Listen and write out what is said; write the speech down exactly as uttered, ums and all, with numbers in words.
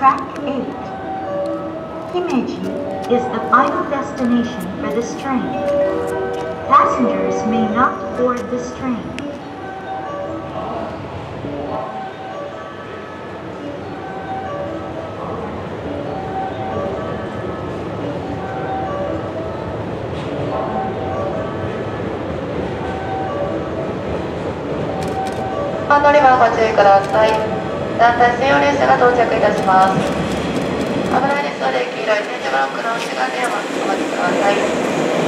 Track eight. Himeji is the final destination for this train. Passengers may not board this train. 乗り場ご注意ください。団体専用列車が到着いたします。危ないですので黄色い点字ブロックの内側でお待ちください。